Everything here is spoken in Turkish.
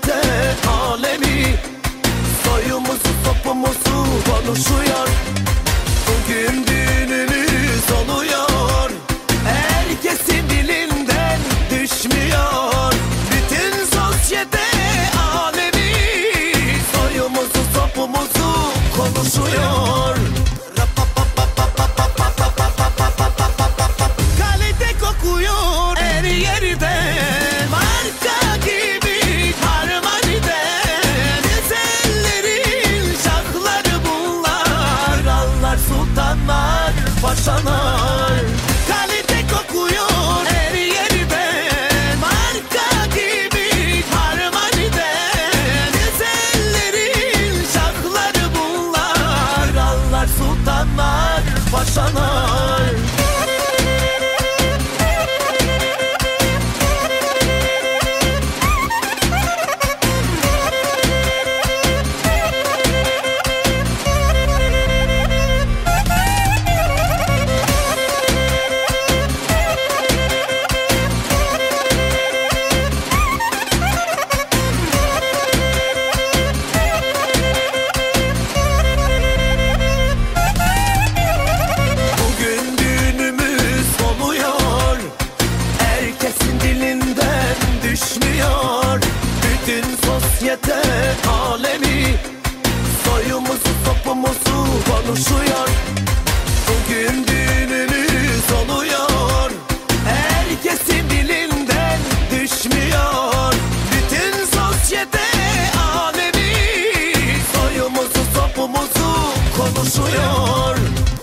sosyete alemi soyumuzu sopumuzu konuşuyor. Bugün düğünümüz oluyor, herkesin dilinden düşmüyor. Bütün sosyete alemi soyumuzu sopumuzu konuşuyor. Kalite kokuyor her yerde, marka gibi harmanide. Güzellerin şarkıları bunlar, krallar, sultanlar, paşalar. Kalite kokuyor her yerde, marka gibi harmanide. Güzellerin şarkıları bunlar, krallar, sultanlar, paşalar. Bugün düğünümüz oluyor, herkesin dilinden düşmüyor. Bütün sosyete alemi soyumuzu sopumuzu konuşuyor. Bugün düğünümüz oluyor, herkesin dilinden düşmüyor. Bütün sosyete alemi soyumuzu sopumuzu konuşuyor.